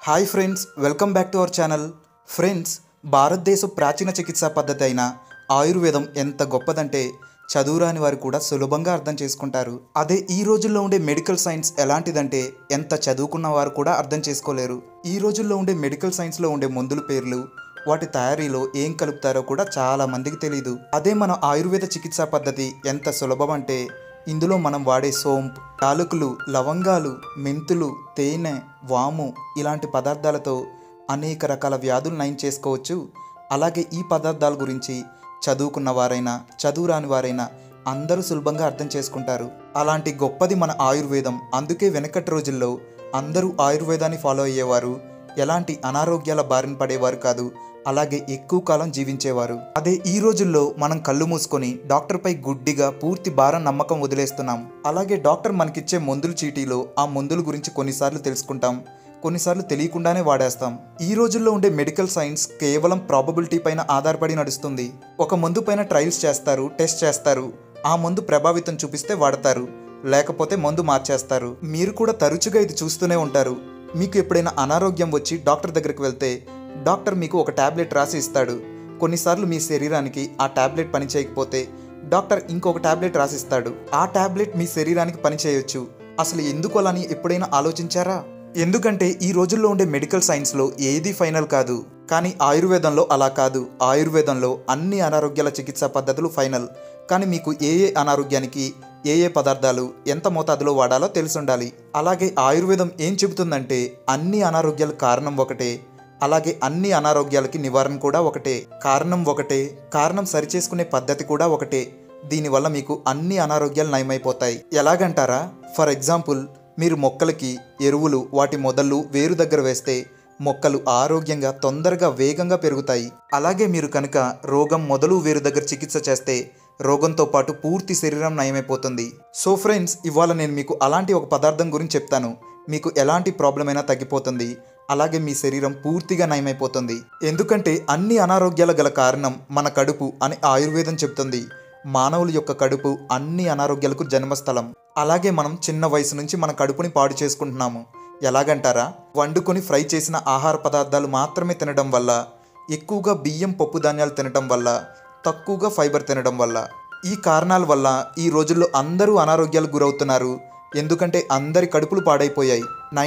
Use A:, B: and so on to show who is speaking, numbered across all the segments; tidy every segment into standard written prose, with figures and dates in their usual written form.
A: Hi friends, welcome back to our channel. Friends, భారతదేశ ప్రాచీన చికిత్సా పద్ధతి అయిన ఆయుర్వేదం ఎంత గొప్పదంటే చదువురాని వారు కూడా సులభంగా అర్థం చేసుకుంటారు. అదే ఈ రోజుల్లో ఉండే మెడికల్ సైన్స్ ఎలాంటిదంటే ఎంత చదువుకున్న వారు కూడా అర్థం చేసుకోలేరు. ఈ రోజుల్లో ఉండే మెడికల్ సైన్స్లో ఉండే మందుల పేర్లు, వాటి తయారీలో ఏం కలుపుతారో కూడా చాలా మందికి తెలియదు. అదే మన ఆయుర్వేద చికిత్సా పద్ధతి ఎంత సులభం అంటే ఇందులో మనం వాడే సోంపు, యాలకులు, లవంగాలు, మెంతులు, తేనె, వాము ఇలాంటి పదార్థాలతో అనేక రకాల వ్యాధులు నయం చేసుకోవచ్చు. అలాగే ఈ పదార్థాల గురించి చదువుకున్న వారైనా చదువురాని వారైనా అందరూ సులభంగా అర్థం చేసుకుంటారు. అలాంటి గొప్పది మన ఆయుర్వేదం. అందుకే వెనకటి రోజుల్లో అందరూ ఆయుర్వేదాన్ని ఫాలో అయ్యేవారు. ఎలాంటి అనారోగ్యాల బారిన పడేవారు కాదు. అలాగే ఎక్కువ కాలం జీవించేవారు. అదే ఈ రోజుల్లో మనం కళ్ళు మూసుకొని డాక్టర్పై గుడ్డిగా పూర్తి భారం నమ్మకం వదిలేస్తున్నాం. అలాగే డాక్టర్ మనకిచ్చే మందుల చీటీలో ఆ మందుల గురించి కొన్నిసార్లు తెలుసుకుంటాం, కొన్నిసార్లు తెలియకుండానే వాడేస్తాం. ఈ రోజుల్లో ఉండే మెడికల్ సైన్స్ కేవలం ప్రాబబిలిటీ పైన ఆధారపడి నడుస్తుంది. ఒక మందు పైన ట్రయల్స్ చేస్తారు, టెస్ట్ చేస్తారు. ఆ మందు ప్రభావితం చూపిస్తే వాడతారు, లేకపోతే మందు మార్చేస్తారు. మీరు కూడా తరచుగా ఇది చూస్తూనే ఉంటారు. మీకు ఎప్పుడైనా అనారోగ్యం వచ్చి డాక్టర్ దగ్గరికి వెళ్తే డాక్టర్ మీకు ఒక టాబ్లెట్ రాసి ఇస్తాడు. కొన్నిసార్లు మీ శరీరానికి ఆ టాబ్లెట్ పని చేయకపోతే డాక్టర్ ఇంకొక టాబ్లెట్ రాసిస్తాడు. ఆ టాబ్లెట్ మీ శరీరానికి పని చేయొచ్చు. అసలు ఎందుకు అలా అని ఎప్పుడైనా ఆలోచించారా? ఎందుకంటే ఈ రోజుల్లో ఉండే మెడికల్ సైన్స్లో ఏది ఫైనల్ కాదు. కానీ ఆయుర్వేదంలో అలా కాదు. ఆయుర్వేదంలో అన్ని అనారోగ్యాల చికిత్సా పద్ధతులు ఫైనల్. కానీ మీకు ఏ అనారోగ్యానికి ఏ పదార్థాలు ఎంత మోతాదులో వాడాలో తెలిసుండాలి. అలాగే ఆయుర్వేదం ఏం చెబుతుందంటే అన్ని అనారోగ్యాల కారణం ఒకటే, అలాగే అన్ని అనారోగ్యాలకి నివారణ కూడా ఒకటే. కారణం ఒకటే, కారణం సరిచేసుకునే పద్ధతి కూడా ఒకటే. దీనివల్ల మీకు అన్ని అనారోగ్యాలు నయమైపోతాయి. ఎలాగంటారా? ఫర్ ఎగ్జాంపుల్, మీరు మొక్కలకి ఎరువులు, వాటి మొదళ్ళు వేరు దగ్గర వేస్తే మొక్కలు ఆరోగ్యంగా తొందరగా వేగంగా పెరుగుతాయి. అలాగే మీరు కనుక రోగం మొదలు వేరు దగ్గర చికిత్స చేస్తే రోగంతో పాటు పూర్తి శరీరం నయమైపోతుంది. సో ఫ్రెండ్స్, ఇవాళ నేను మీకు అలాంటి ఒక పదార్థం గురించి చెప్తాను. మీకు ఎలాంటి ప్రాబ్లం అయినా తగ్గిపోతుంది. అలాగే మీ శరీరం పూర్తిగా నయమైపోతుంది. ఎందుకంటే అన్ని అనారోగ్యాల గల కారణం మన కడుపు అని ఆయుర్వేదం చెప్తుంది. మానవుల యొక్క కడుపు అన్ని అనారోగ్యాలకు జన్మస్థలం. అలాగే మనం చిన్న వయసు నుంచి మన కడుపుని పాడు చేసుకుంటున్నాము. ఎలాగంటారా? వండుకొని ఫ్రై చేసిన ఆహార పదార్థాలు మాత్రమే తినడం వల్ల, ఎక్కువగా బియ్యం, పప్పు ధాన్యాలు తినడం వల్ల, తక్కువగా ఫైబర్ తినడం వల్ల, ఈ కారణాల వల్ల ఈ రోజుల్లో అందరూ అనారోగ్యాలకు గురవుతున్నారు. ఎందుకంటే అందరి కడుపులు పాడైపోయాయి.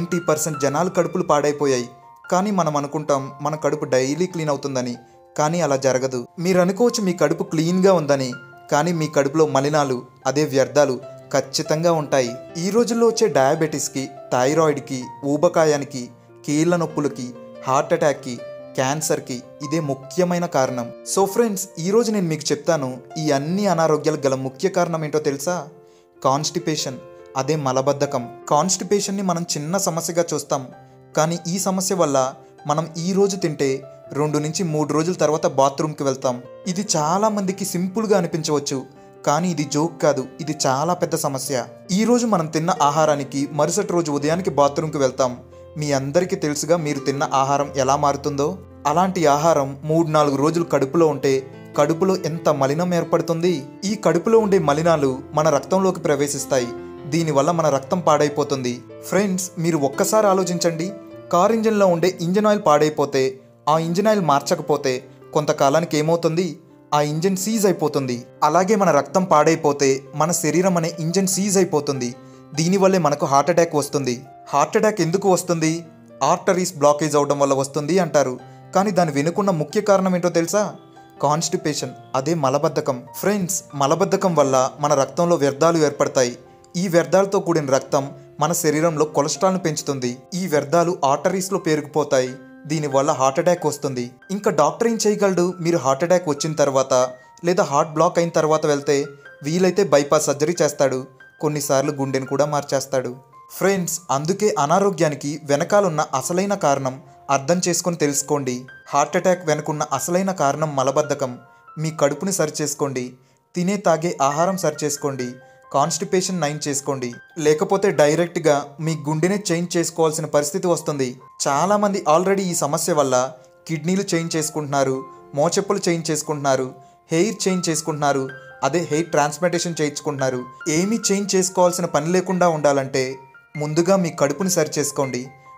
A: 90% జనాలు కడుపులు పాడైపోయాయి. కానీ మనం అనుకుంటాం మన కడుపు డైలీ క్లీన్ అవుతుందని. కానీ అలా జరగదు. మీరు అనుకోవచ్చు మీ కడుపు క్లీన్గా ఉందని, కానీ మీ కడుపులో మలినాలు, అదే వ్యర్థాలు ఖచ్చితంగా ఉంటాయి. ఈ రోజుల్లో వచ్చే డయాబెటీస్కి, థైరాయిడ్కి, ఊబకాయానికి, కీళ్ళ నొప్పులకి, హార్ట్ అటాక్కి, క్యాన్సర్కి ఇదే ముఖ్యమైన కారణం. సో ఫ్రెండ్స్, ఈరోజు నేను మీకు చెప్తాను ఈ అన్ని అనారోగ్యాలకు గల ముఖ్య కారణం ఏంటో తెలుసా? కాన్స్టిపేషన్, అదే మలబద్ధకం. కాన్స్టిపేషన్ని మనం చిన్న సమస్యగా చూస్తాం. కానీ ఈ సమస్య వల్ల మనం ఈ రోజు తింటే 2 నుంచి 3 రోజుల తర్వాత బాత్రూమ్కి వెళ్తాం. ఇది చాలా మందికి సింపుల్గా అనిపించవచ్చు, కానీ ఇది జోక్ కాదు. ఇది చాలా పెద్ద సమస్య. ఈ రోజు మనం తిన్న ఆహారానికి మరుసటి రోజు ఉదయానికి బాత్రూమ్కి వెళ్తాం. మీ అందరికీ తెలుసుగా మీరు తిన్న ఆహారం ఎలా మారుతుందో. అలాంటి ఆహారం 3-4 రోజులు కడుపులో ఉంటే కడుపులో ఎంత మలినం ఏర్పడుతుంది. ఈ కడుపులో ఉండే మలినాలు మన రక్తంలోకి ప్రవేశిస్తాయి. దీనివల్ల మన రక్తం పాడైపోతుంది. ఫ్రెండ్స్, మీరు ఒక్కసారి ఆలోచించండి. కార్ ఇంజిన్లో ఉండే ఇంజిన్ ఆయిల్ పాడైపోతే, ఆ ఇంజిన్ ఆయిల్ మార్చకపోతే కొంతకాలానికి ఏమవుతుంది? ఆ ఇంజిన్ సీజ్ అయిపోతుంది. అలాగే మన రక్తం పాడైపోతే మన శరీరం అనే ఇంజిన్ సీజ్ అయిపోతుంది. దీనివల్లే మనకు హార్ట్ అటాక్ వస్తుంది. హార్ట్ అటాక్ ఎందుకు వస్తుంది? ఆర్టరీస్ బ్లాకేజ్ అవడం వల్ల వస్తుంది అంటారు. కానీ దాని వెనుకున్న ముఖ్య కారణం ఏంటో తెలుసా? కాన్స్టిపేషన్, అదే మలబద్ధకం. ఫ్రెండ్స్, మలబద్ధకం వల్ల మన రక్తంలో వ్యర్థాలు ఏర్పడతాయి. ఈ వ్యర్థాలతో కూడిన రక్తం మన శరీరంలో కొలెస్ట్రాల్ను పెంచుతుంది. ఈ వ్యర్థాలు ఆర్టరీస్లో పేరుకుపోతాయి. దీనివల్ల హార్ట్ అటాక్ వస్తుంది. ఇంకా డాక్టర్ ఏం చేయగలడు? మీరు హార్ట్ అటాక్ వచ్చిన తర్వాత లేదా హార్ట్ బ్లాక్ అయిన తర్వాత వెళ్తే వీలైతే బైపాస్ సర్జరీ చేస్తాడు. కొన్నిసార్లు గుండెను కూడా మార్చేస్తాడు. ఫ్రెండ్స్, అందుకే అనారోగ్యానికి వెనకాలన్న అసలైన కారణం అర్థం చేసుకొని తెలుసుకోండి. హార్ట్ అటాక్ వెనుకున్న అసలైన కారణం మలబద్ధకం. మీ కడుపుని సరిచేసుకోండి. తినే తాగే ఆహారం సరిచేసుకోండి. కాన్స్టిపేషన్ నయం చేసుకోండి. లేకపోతే డైరెక్ట్గా మీ గుండెనే చేంజ్ చేసుకోవాల్సిన పరిస్థితి వస్తుంది. చాలామంది ఆల్రెడీ ఈ సమస్య వల్ల కిడ్నీలు చేంజ్ చేసుకుంటున్నారు, మోచెప్పులు చేంజ్ చేసుకుంటున్నారు, హెయిర్ చేంజ్ చేసుకుంటున్నారు, అదే హెయిర్ ట్రాన్స్ప్లాంటేషన్ చేయించుకుంటున్నారు. ఏమీ చేంజ్ చేసుకోవాల్సిన పని లేకుండా ఉండాలంటే ముందుగా మీ కడుపుని సరి చేసుకోండి.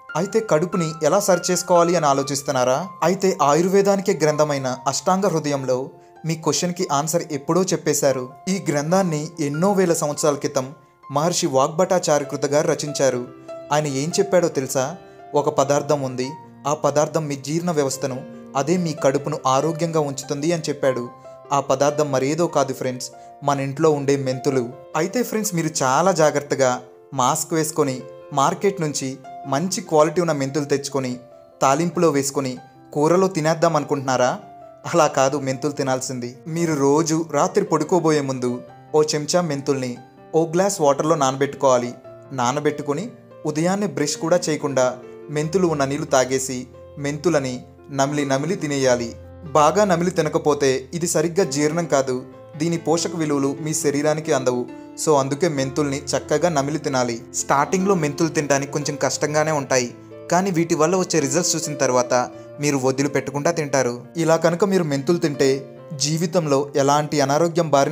A: అయితే కడుపుని ఎలా సరి చేసుకోవాలి అని ఆలోచిస్తున్నారా? అయితే ఆయుర్వేదానికే గ్రంథమైన అష్టాంగ హృదయంలో మీ క్వశ్చన్కి ఆన్సర్ ఎప్పుడో చెప్పేశారు. ఈ గ్రంథాన్ని ఎన్నో వేల సంవత్సరాల క్రితం మహర్షి వాగ్భటాచార్యకృత గారు రచించారు. ఆయన ఏం చెప్పాడో తెలుసా? ఒక పదార్థం ఉంది, ఆ పదార్థం మీ జీర్ణ వ్యవస్థను, అదే మీ కడుపును ఆరోగ్యంగా ఉంచుతుంది అని చెప్పాడు. ఆ పదార్థం మరేదో కాదు ఫ్రెండ్స్, మన ఇంట్లో ఉండే మెంతులు. అయితే ఫ్రెండ్స్, మీరు చాలా జాగ్రత్తగా మాస్క్ వేసుకొని మార్కెట్ నుంచి మంచి క్వాలిటీ ఉన్న మెంతులు తెచ్చుకొని తాలింపులో వేసుకొని కూరలో తినేద్దాం అనుకుంటున్నారా? అలా కాదు మెంతులు తినాల్సింది. మీరు రోజు రాత్రి పడుకోబోయే ముందు ఓ చెంచా మెంతుల్ని ఓ గ్లాస్ వాటర్లో నానబెట్టుకోవాలి. నానబెట్టుకొని ఉదయాన్నే బ్రష్ కూడా చేయకుండా మెంతులు ఉన్న నీళ్లు తాగేసి మెంతులని నమిలి నమిలి తినేయాలి. బాగా నమిలి తినకపోతే ఇది సరిగ్గా జీర్ణం కాదు, దీని పోషక విలువలు మీ శరీరానికి అందవు. సో అందుకే మెంతుల్ని చక్కగా నమిలి తినాలి. స్టార్టింగ్లో మెంతులు తినడానికి కొంచెం కష్టంగానే ఉంటాయి, కానీ వీటి వల్ల వచ్చే రిజల్ట్స్ చూసిన తర్వాత మీరు వదిలిపెట్టకుండా తింటారు. ఇలా కనుక మీరు మెంతులు తింటే జీవితంలో ఎలాంటి అనారోగ్యం బారిన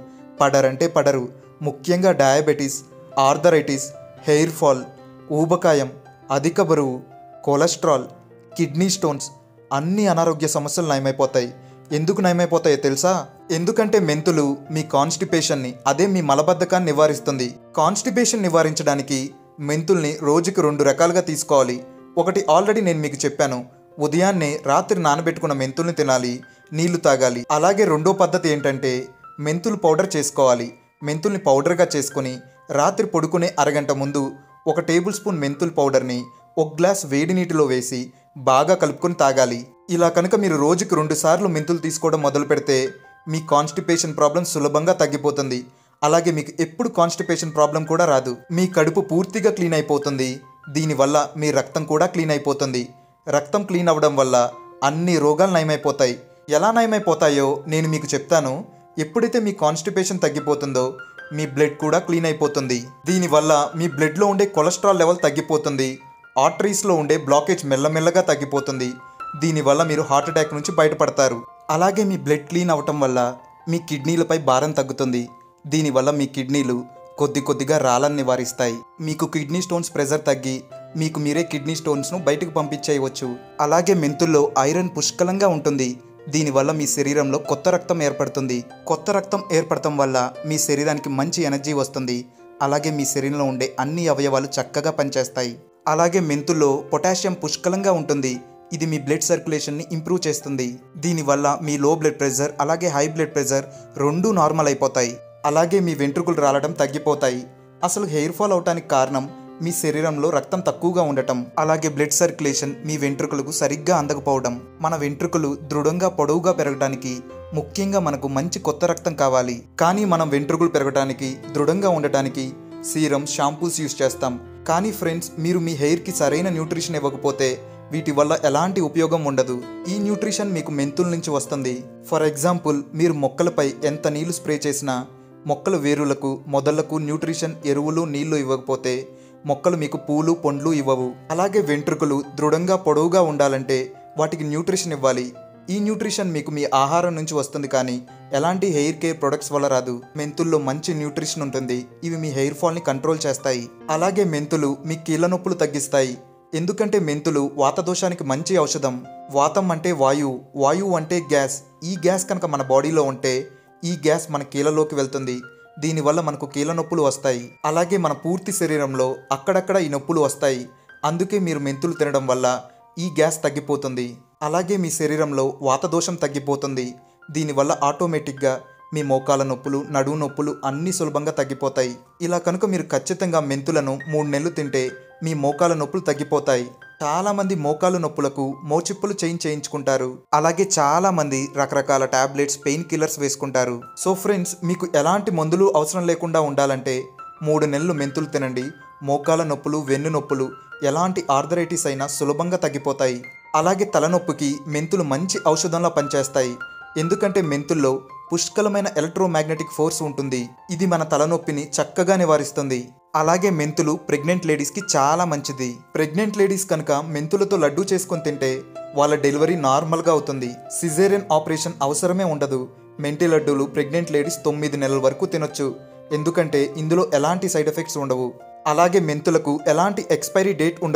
A: పడరంటే పడరు. ముఖ్యంగా డయాబెటీస్, ఆర్థరైటిస్, హెయిర్ ఫాల్, ఊబకాయం, అధిక బరువు, కొలెస్ట్రాల్, కిడ్నీ స్టోన్స్ అన్ని అనారోగ్య సమస్యలు నయమైపోతాయి. ఎందుకు నయమైపోతాయో తెలుసా? ఎందుకంటే మెంతులు మీ కాన్స్టిపేషన్ని, అదే మీ మలబద్ధకాన్ని నివారిస్తుంది. కాన్స్టిపేషన్ నివారించడానికి మెంతుల్ని రోజుకి 2 రకాలుగా తీసుకోవాలి. ఒకటి ఆల్రెడీ నేను మీకు చెప్పాను, ఉదయాన్నే రాత్రి నానబెట్టుకున్న మెంతుల్ని తినాలి, నీళ్లు తాగాలి. అలాగే రెండో పద్ధతి ఏంటంటే మెంతులు పౌడర్ చేసుకోవాలి. మెంతుల్ని పౌడర్గా చేసుకొని రాత్రి పడుకునే అరగంట ముందు 1 టేబుల్ స్పూన్ మెంతుల పౌడర్ని 1 గ్లాస్ వేడి నీటిలో వేసి బాగా కలుపుకొని తాగాలి. ఇలా కనుక మీరు రోజుకి 2 సార్లు మెంతులు తీసుకోవడం మొదలు పెడితే మీ కాన్స్టిపేషన్ ప్రాబ్లం సులభంగా తగ్గిపోతుంది. అలాగే మీకు ఎప్పుడు కాన్స్టిపేషన్ ప్రాబ్లం కూడా రాదు. మీ కడుపు పూర్తిగా క్లీన్ అయిపోతుంది. దీనివల్ల మీ రక్తం కూడా క్లీన్ అయిపోతుంది. రక్తం క్లీన్ అవ్వడం వల్ల అన్ని రోగాలు నయమైపోతాయి. ఎలా నయమైపోతాయో నేను మీకు చెప్తాను. ఎప్పుడైతే మీ కాన్స్టిపేషన్ తగ్గిపోతుందో మీ బ్లడ్ కూడా క్లీన్ అయిపోతుంది. దీనివల్ల మీ బ్లడ్లో ఉండే కొలెస్ట్రాల్ లెవెల్ తగ్గిపోతుంది. ఆర్టరీస్లో ఉండే బ్లాకేజ్ మెల్లమెల్లగా తగ్గిపోతుంది. దీనివల్ల మీరు హార్ట్ అటాక్ నుంచి బయటపడతారు. అలాగే మీ బ్లడ్ క్లీన్ అవ్వటం వల్ల మీ కిడ్నీలపై భారం తగ్గుతుంది. దీనివల్ల మీ కిడ్నీలు కొద్దిగా రాళ్ళని నివారిస్తాయి. మీకు కిడ్నీ స్టోన్స్ ప్రెజర్ తగ్గి మీకు మీరే కిడ్నీ స్టోన్స్ను బయటకు పంపించేయవచ్చు. అలాగే మెంతుల్లో ఐరన్ పుష్కలంగా ఉంటుంది. దీనివల్ల మీ శరీరంలో కొత్త రక్తం ఏర్పడుతుంది. కొత్త రక్తం ఏర్పడటం వల్ల మీ శరీరానికి మంచి ఎనర్జీ వస్తుంది. అలాగే మీ శరీరంలో ఉండే అన్ని అవయవాలు చక్కగా పనిచేస్తాయి. అలాగే మెంతుల్లో పొటాషియం పుష్కలంగా ఉంటుంది. ఇది మీ బ్లడ్ సర్క్యులేషన్ని ఇంప్రూవ్ చేస్తుంది. దీనివల్ల మీ లో బ్లడ్ ప్రెషర్ అలాగే హై బ్లడ్ ప్రెషర్ రెండూ నార్మల్ అయిపోతాయి. అలాగే మీ వెంట్రుకలు రాలడం తగ్గిపోతాయి. అసలు హెయిర్ ఫాల్ అవటానికి కారణం మీ శరీరంలో రక్తం తక్కువగా ఉండటం, అలాగే బ్లడ్ సర్క్యులేషన్ మీ వెంట్రుకలకు సరిగ్గా అందకపోవడం. మన వెంట్రుకలు దృఢంగా పొడవుగా పెరగడానికి ముఖ్యంగా మనకు మంచి కొత్త రక్తం కావాలి. కానీ మనం వెంట్రుకలు పెరగడానికి దృఢంగా ఉండటానికి సీరం, షాంపూస్ యూస్ చేస్తాం. కానీ ఫ్రెండ్స్, మీరు మీ హెయిర్కి సరైన న్యూట్రిషన్ ఇవ్వకపోతే వీటి వల్ల ఎలాంటి ఉపయోగం ఉండదు. ఈ న్యూట్రిషన్ మీకు మెంతుల నుంచి వస్తుంది. ఫర్ ఎగ్జాంపుల్, మీరు మొక్కలపై ఎంత నీళ్లు స్ప్రే చేసినా మొక్కల వేరులకు, మొదళ్లకు న్యూట్రిషన్, ఎరువులు, నీళ్లు ఇవ్వకపోతే మొక్కలు మీకు పూలు, పండ్లు ఇవ్వవు. అలాగే వెంట్రుకలు దృఢంగా పొడవుగా ఉండాలంటే వాటికి న్యూట్రిషన్ ఇవ్వాలి. ఈ న్యూట్రిషన్ మీకు మీ ఆహారం నుంచి వస్తుంది, కానీ ఎలాంటి హెయిర్ కేర్ ప్రొడక్ట్స్ వల్ల రాదు. మెంతుల్లో మంచి న్యూట్రిషన్ ఉంటుంది. ఇవి మీ హెయిర్ ఫాల్ని కంట్రోల్ చేస్తాయి. అలాగే మెంతులు మీ కీళ్ళ నొప్పులు తగ్గిస్తాయి. ఎందుకంటే మెంతులు వాతదోషానికి మంచి ఔషధం. వాతం అంటే వాయువు, వాయువు అంటే గ్యాస్. ఈ గ్యాస్ కనుక మన బాడీలో ఉంటే ఈ గ్యాస్ మన కీళ్ళలోకి వెళ్తుంది. దీనివల్ల మనకు కీళ్ళ నొప్పులు వస్తాయి. అలాగే మన పూర్తి శరీరంలో అక్కడక్కడ ఈ నొప్పులు వస్తాయి. అందుకే మీరు మెంతులు తినడం వల్ల ఈ గ్యాస్ తగ్గిపోతుంది. అలాగే మీ శరీరంలో వాతదోషం తగ్గిపోతుంది. దీనివల్ల ఆటోమేటిక్గా మీ మోకాల నొప్పులు, నడుము నొప్పులు అన్నీ సులభంగా తగ్గిపోతాయి. ఇలా కనుక మీరు ఖచ్చితంగా మెంతులను 3 నెలలు తింటే మీ మోకాల నొప్పులు తగ్గిపోతాయి. చాలామంది మోకాలు నొప్పులకు మోచిప్పులు చేయించుకుంటారు. అలాగే చాలామంది రకరకాల టాబ్లెట్స్, పెయిన్ కిల్లర్స్ వేసుకుంటారు. సో ఫ్రెండ్స్, మీకు ఎలాంటి మందులు అవసరం లేకుండా ఉండాలంటే 3 నెలలు మెంతులు తినండి. మోకాల నొప్పులు, వెన్ను నొప్పులు, ఎలాంటి ఆర్థరైటిస్ అయినా సులభంగా తగ్గిపోతాయి. అలాగే తలనొప్పికి మెంతులు మంచి ఔషధంలా పనిచేస్తాయి. ఎందుకంటే మెంతుల్లో పుష్కలమైన ఎలక్ట్రోమాగ్నెటిక్ ఫోర్స్ ఉంటుంది. ఇది మన తలనొప్పిని చక్కగా నివారిస్తుంది. అలాగే మెంతులు ప్రెగ్నెంట్ లేడీస్కి చాలా మంచిది. ప్రెగ్నెంట్ లేడీస్ కనుక మెంతులతో లడ్డూ చేసుకొని తింటే వాళ్ళ డెలివరీ నార్మల్గా అవుతుంది. సిజేరియన్ ఆపరేషన్ అవసరమే ఉండదు. మెంతి లడ్డూలు ప్రెగ్నెంట్ లేడీస్ 9 నెలల వరకు తినొచ్చు. ఎందుకంటే ఇందులో ఎలాంటి సైడ్ ఎఫెక్ట్స్ ఉండవు. అలాగే మెంతులకు ఎలాంటి ఎక్స్పైరీ డేట్ ఉండదు.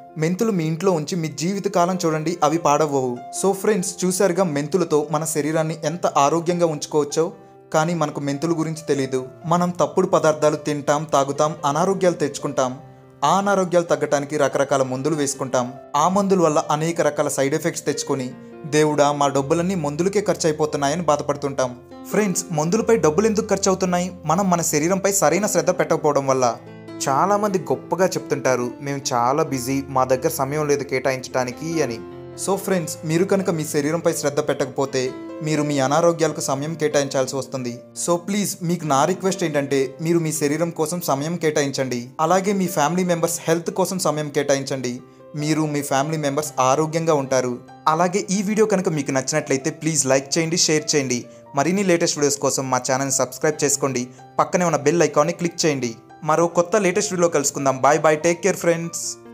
A: మెంతులు మీ ఇంట్లో ఉంచి మీ జీవితకాలం చూడండి, అవి పాడవ్వవు. సో ఫ్రెండ్స్, చూసారుగా మెంతులతో మన శరీరాన్ని ఎంత ఆరోగ్యంగా ఉంచుకోవచ్చో. కానీ మనకు మెంతుల గురించి తెలీదు. మనం తప్పుడు పదార్థాలు తింటాం, తాగుతాం, అనారోగ్యాలు తెచ్చుకుంటాం. ఆ అనారోగ్యాలు తగ్గటానికి రకరకాల మందులు వేసుకుంటాం. ఆ మందుల వల్ల అనేక రకాల సైడ్ ఎఫెక్ట్స్ తెచ్చుకొని దేవుడా మా డబ్బులన్నీ మందులకే ఖర్చు అయిపోతున్నాయని బాధపడుతుంటాం. ఫ్రెండ్స్, మందులపై డబ్బులు ఎందుకు ఖర్చు అవుతున్నాయి? మనం మన శరీరంపై సరైన శ్రద్ధ పెట్టకపోవడం వల్ల. చాలామంది గొప్పగా చెప్తుంటారు, మేము చాలా బిజీ, మా దగ్గర సమయం లేదు కేటాయించడానికి అని. సో ఫ్రెండ్స్, మీరు కనుక మీ శరీరంపై శ్రద్ధ పెట్టకపోతే మీరు మీ అనారోగ్యాలకు సమయం కేటాయించాల్సి వస్తుంది. సో ప్లీజ్, మీకు నా రిక్వెస్ట్ ఏంటంటే మీరు మీ శరీరం కోసం సమయం కేటాయించండి. అలాగే మీ ఫ్యామిలీ మెంబర్స్ హెల్త్ కోసం సమయం కేటాయించండి. మీరు మీ ఫ్యామిలీ మెంబర్స్ ఆరోగ్యంగా ఉంటారు. అలాగే ఈ వీడియో కనుక మీకు నచ్చినట్లయితే ప్లీజ్ లైక్ చేయండి, షేర్ చేయండి. మరిన్ని లేటెస్ట్ వీడియోస్ కోసం మా ఛానల్ని సబ్స్క్రైబ్ చేసుకోండి. పక్కనే ఉన్న బెల్ ఐకాన్ని క్లిక్ చేయండి. మరో కొత్త లేటెస్ట్ వీడియో కలుసుకుందాం. Bye bye, take care friends.